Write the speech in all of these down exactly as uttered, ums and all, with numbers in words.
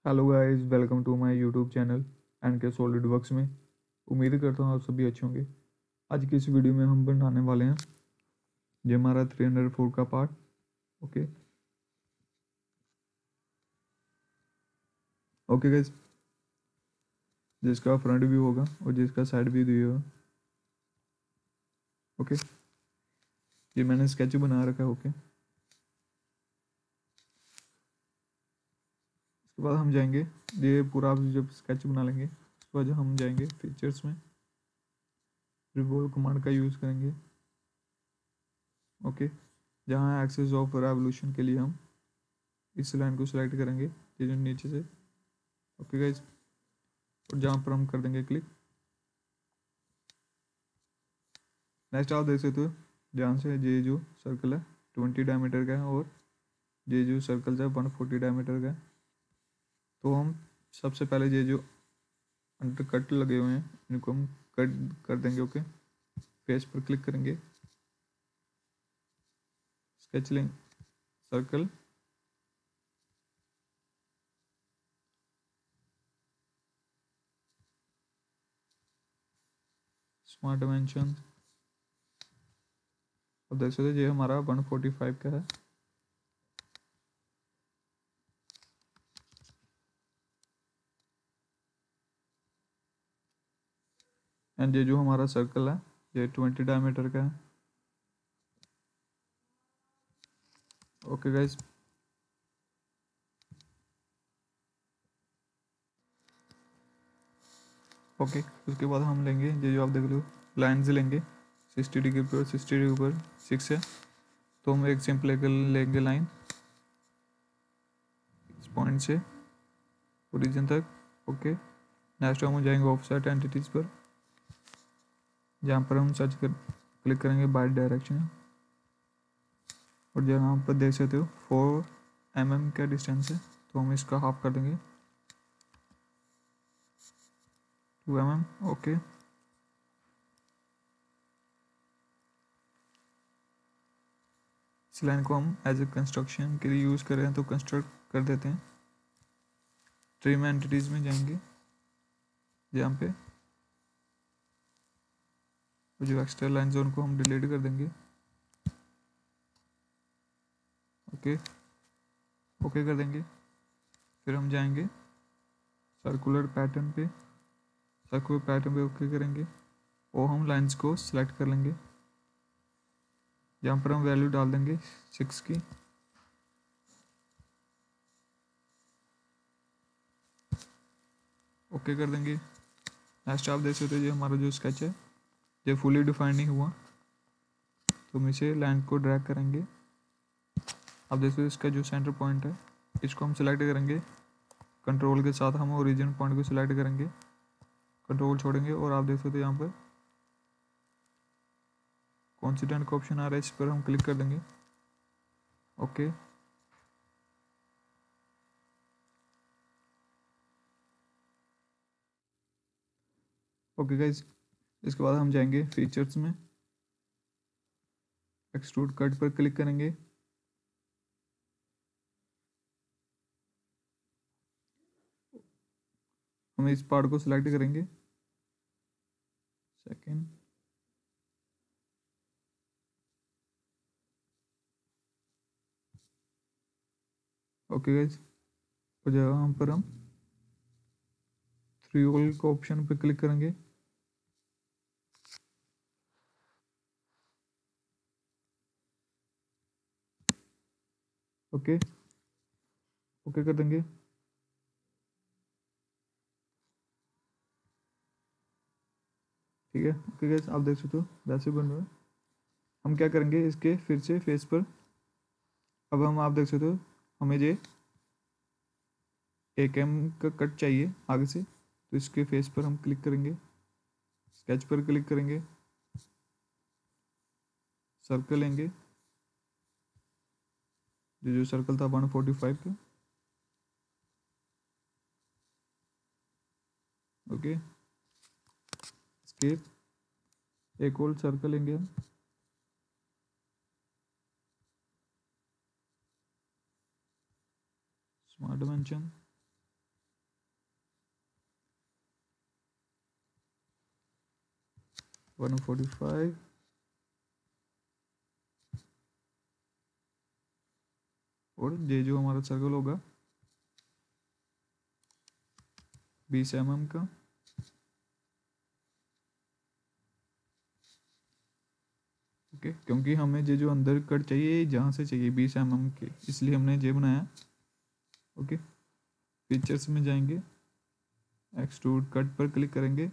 Hello guys, welcome to my YouTube channel and के SolidWorks में। उम्मीद करता हूँ आप सभी अच्छे होंगे। आज की इस वीडियो में हम बनाने वाले हैं ये हमारा थ्री हंड्रेड फोर का पार्ट। ओके ओके गाइस, जिसका फ्रंट व्यू होगा और जिसका साइड व्यू व्यू होगा। ओके, ये मैंने स्केच बना रखा है। ओके, उसके बाद हम जाएंगे, ये पूरा आप जब स्केच बना लेंगे उसके बाद हम जाएंगे फीचर्स में, रिवॉल्व कमांड का यूज़ करेंगे। ओके, जहाँ एक्सेस ऑफ रेवोल्यूशन के लिए हम इस लाइन को सिलेक्ट करेंगे, ये जो नीचे से। ओके गाइज, और जहाँ पर हम कर देंगे क्लिक। नेक्स्ट आप देख सकते हो, ध्यान से, ये जो सर्कल है ट्वेंटी डायमीटर का है और ये जो सर्कल है वन फोर्टी डायमीटर का है। तो हम सबसे पहले ये जो अंडर कट लगे हुए हैं इनको हम कट कर देंगे। ओके, फेस पर क्लिक करेंगे, स्केच लेंगे, सर्कल, स्मार्ट डायमेंशन। अब देख सकते हो ये हमारा वन फोर्टी फाइव का है। एंड ये जो हमारा सर्कल है ये ट्वेंटी डायमीटर का है। ओके गाइज, ओके उसके बाद हम लेंगे ये जो आप देख लो लाइन से लेंगे सिक्सटी डिग्री पर, सिक्सटी डिग्री पर सिक्स है। तो हम एक सिंपल एक लेंगे लाइन इस पॉइंट से ओरिजिन तक। ओके, नेक्स्ट हम जाएंगे ऑफसेट एंटिटीज़ पर, जहाँ पर हम सर्च कर क्लिक करेंगे बाय डायरेक्शन। और जहाँ पर देख सकते हो फोर एम एम का डिस्टेंस है, तो हम इसका हाफ कर देंगे टू एम एम। ओके, इस लाइन को हम एज ए कंस्ट्रक्शन के लिए यूज़ कर रहे हैं तो कंस्ट्रक्ट कर देते हैं। ट्रिम एंटिटीज़ में जाएंगे, जहाँ पे जो एक्स्ट्रा लाइन है उनको हम डिलीट कर देंगे। ओके ओके कर देंगे। फिर हम जाएंगे सर्कुलर पैटर्न पे, सर्कुलर पैटर्न पे ओके करेंगे और हम लाइंस को सिलेक्ट कर लेंगे, जहाँ पर हम वैल्यू डाल देंगे सिक्स की। ओके कर देंगे। नेक्स्ट आप देख सकते हो ये हमारा जो स्केच है ये फुली डिफाइंड नहीं हुआ, तो हम इसे लाइन को ड्रैग करेंगे। आप देख सकते हो इसका जो सेंटर पॉइंट है इसको हम सिलेक्ट करेंगे, कंट्रोल के साथ हम ओरिजिन पॉइंट को सिलेक्ट करेंगे, कंट्रोल छोड़ेंगे और आप देख सकते हो यहाँ पर कॉन्सिडेंट का ऑप्शन आ रहा है, इस पर हम क्लिक कर देंगे। ओके, ओके गाइज, इसके बाद हम जाएंगे फीचर्स में, एक्सट्रूड कट पर क्लिक करेंगे। हम इस पार्ट को सिलेक्ट करेंगे, सेकेंड, ओके गाइज, और जहाँ पर हम थ्री होल का ऑप्शन पर क्लिक करेंगे। ओके ओके कर देंगे। ठीक है, ओके गाइज, आप देख सकते हो वैसे बन रहा है। हम क्या करेंगे इसके फिर से फेस पर, अब हम आप देख सकते हो हमें ये एक एम का कट चाहिए आगे से, तो इसके फेस पर हम क्लिक करेंगे, स्केच पर क्लिक करेंगे, सर्कल लेंगे, जो जो सर्कल था वन फोर्टी फाइव का। ओके, स्केप, एक और सर्कल लेंगे हम, smart dimension, one forty five और ये जो हमारा सर्कल होगा बीस एम एम का, ओके okay, क्योंकि हमें ये जो अंदर कट चाहिए जहाँ से चाहिए बीस एम एम के, इसलिए हमने ये बनाया। ओके, फीचर्स में जाएंगे, एक्सट्रूड कट पर क्लिक करेंगे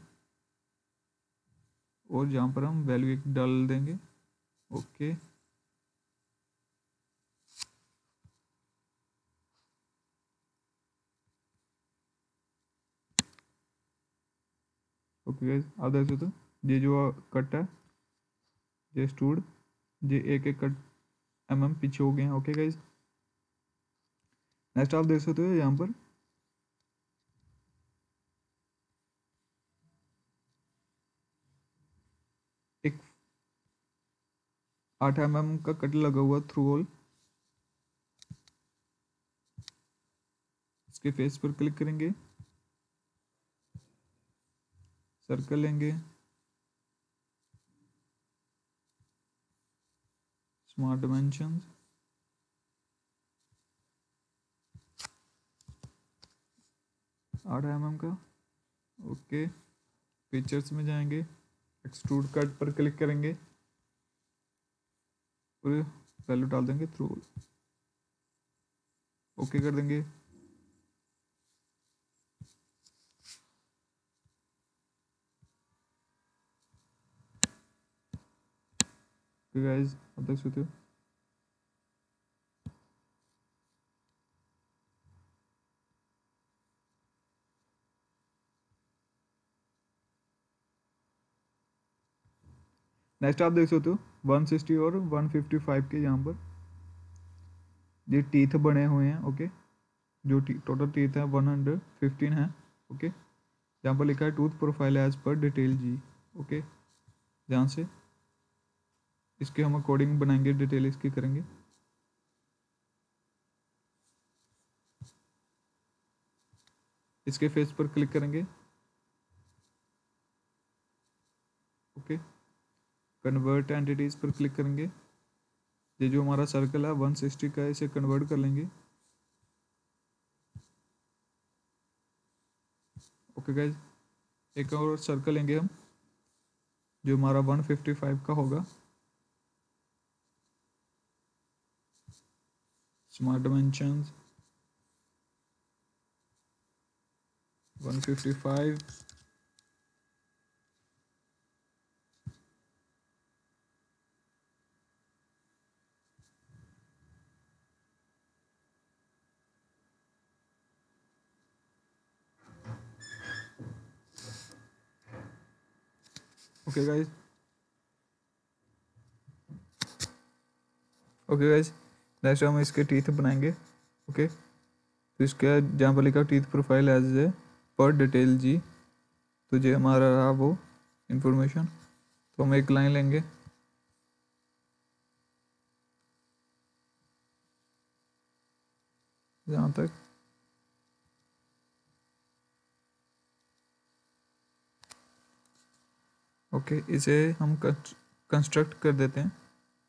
और यहाँ पर हम वैल्यू एक डाल देंगे। ओके ओके गाइस, आप देख सकते हो ये जो कट है ये एक्सट्रूड ये एक एक कट एम एम पीछे हो गए हैं। ओके गाइस, नेक्स्ट आप देख सकते हो यहाँ पर एक आठ एम एम का कट लगा हुआ थ्रू होल। इसके फेस पर क्लिक करेंगे, सर्कल लेंगे, स्मार्ट डायमेंशंस, आठ एम एम का। ओके, फीचर्स में जाएंगे, एक्सट्रूड कट पर क्लिक करेंगे और वैल्यू डाल देंगे थ्रू होल। ओके कर देंगे। ओके गाइस, आप देख सकते हो नेक्स्ट आप देख सकते हो वन सिक्सटी और वन फिफ्टी फाइव के यहाँ पर ये टीथ बने हुए हैं। ओके, जो टी, टोटल टीथ है वन हंड्रेड फिफ्टीन है। ओके, यहाँ पर लिखा है टूथ प्रोफाइल एज पर डिटेल जी। ओके, जहाँ से इसके हम अकॉर्डिंग बनाएंगे, डिटेल इसकी करेंगे। इसके फेस पर क्लिक करेंगे। ओके, कन्वर्ट एंटिटीज पर क्लिक करेंगे। ये जो हमारा सर्कल है वन सिक्सटी का, इसे कन्वर्ट कर लेंगे। ओके गाइज, एक और सर्कल लेंगे हम जो हमारा वन फिफ्टी फाइव का होगा। Smart dimensions one fifty five, okay guys okay guys next हम इसके टीथ बनाएंगे। ओके, तो इसके जहाँ पर लिखा टीथ प्रोफाइल एज ए पर डिटेल जी, तो ये हमारा रहा वो इंफॉर्मेशन। तो हम एक लाइन लेंगे, जहाँ तक ओके okay, इसे हम कंस्ट्रक्ट कर देते हैं।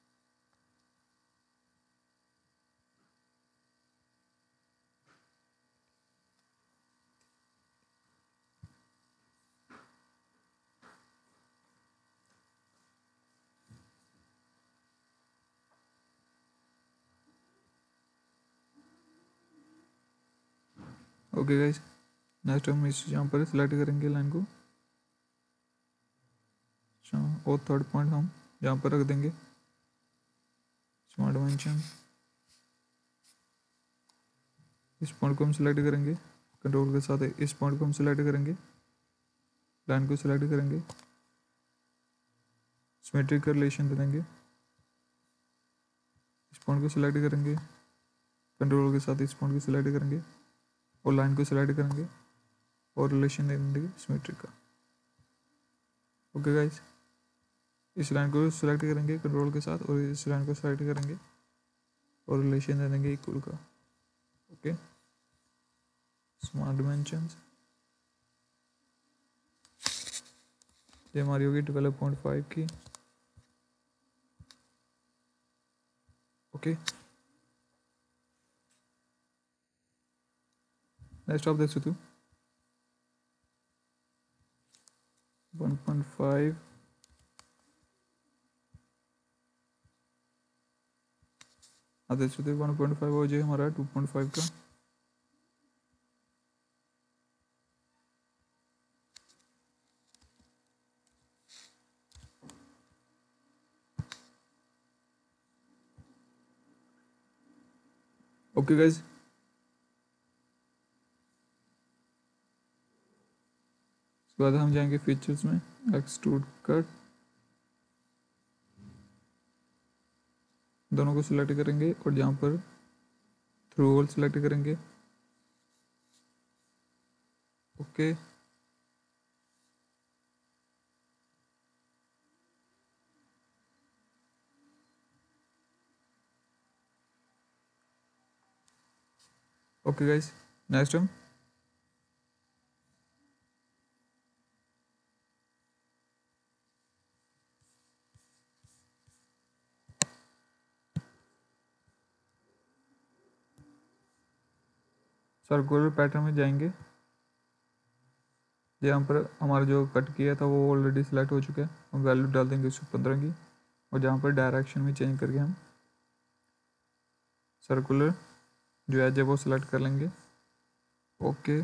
ओके गाइस, नेक्स्ट हम इस यहाँ पर सिलेक्ट करेंगे लाइन को और थर्ड पॉइंट हम यहाँ पर रख देंगे स्मार्ट डायमेंशन। इस पॉइंट को हम सिलेक्ट करेंगे, कंट्रोल के साथ इस पॉइंट को हम सिलेक्ट करेंगे, लाइन को सिलेक्ट करेंगे, सिमेट्रिक का रिलेशन दे देंगे। इस पॉइंट को सिलेक्ट करेंगे, कंट्रोल के साथ इस पॉइंट को सिलेक्ट करेंगे और लाइन को सिलेक्ट करेंगे और रिलेशन दे देंगे सिमेट्रिक का। ओके गाइस, इस लाइन को सिलेक्ट करेंगे कंट्रोल के साथ और इस लाइन को सिलेक्ट करेंगे और रिलेशन दे देंगे इक्वल का। ओके, स्मार्ट डायमेंशंस ये हमारी होगी ट्वेल्व पॉइंट फाइव की। ओके, नेक्स्ट आप देख सकते हो वन पॉइंट फाइव आप देख सकते हो वन पॉइंट फाइव हो जाए हमारा टू पॉइंट फाइव का। ओके गाइज, उसके बाद हम जाएंगे फीचर्स में, एक्सट्रूड कट, दोनों को सिलेक्ट करेंगे और जहाँ पर थ्रू होल सिलेक्ट करेंगे। ओके, ओके गाइज, नेक्स्ट हम सर्कुलर पैटर्न में जाएंगे। यहाँ पर हमारा जो कट किया था वो ऑलरेडी सिलेक्ट हो चुका है, हम वैल्यू डाल देंगे उसको पंद्रह की, और जहाँ पर डायरेक्शन में चेंज करके हम सर्कुलर जो एज है वो सिलेक्ट कर लेंगे। ओके,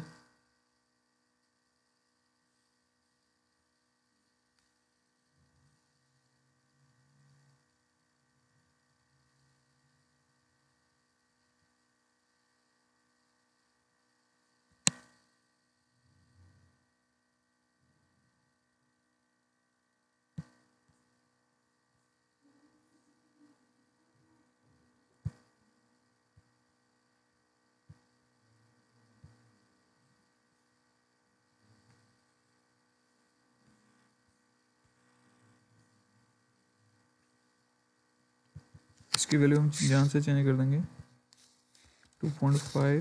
इसकी वैल्यू हम यहाँ से चेंज कर देंगे टू पॉइंट फाइव।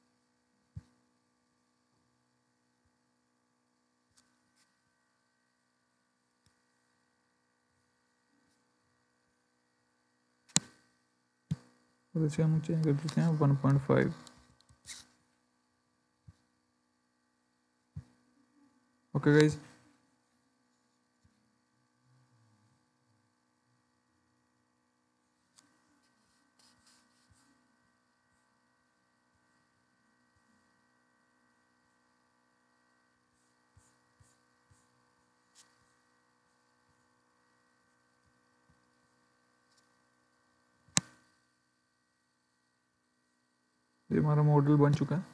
और इसे हम चेंज कर देते हैं one point five. Okay guys, ये हमारा मॉडल बन चुका है।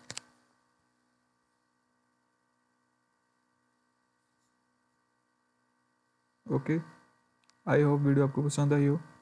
ओके, आई होप वीडियो आपको पसंद आई हो।